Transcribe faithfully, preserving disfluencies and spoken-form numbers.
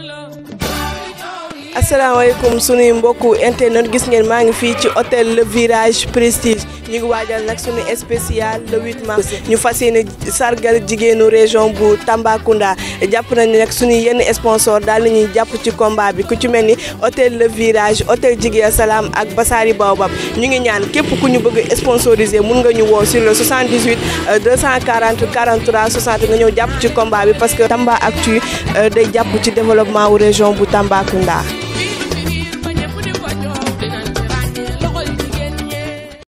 asalaamaaleykum sunuy mbokku internet gis ngeen maa ngi fii ci hôtel Le Virage Prestige ñu ngi waajal nag sunu spécial le huit mars ñu fas yéene sargal jigéenu région bu Tambacounda jàpp nañu nag sunu yenn sponsor daal nañuy jàpp ci combat bi ku ci mel ni hôtel Le Virage hôtel Jigéen Salam ak Basari Baobab ñu ngi ñaan képp ku ñu bëgg sponsoriser mun nga ñu woo sur le soixante-dix-huit deux cent quarante quarante-trois soixante nga ñëw jàpp ci combat bi parce que Tamba Actu day jàpp ci développement wu région bu Tambacounda.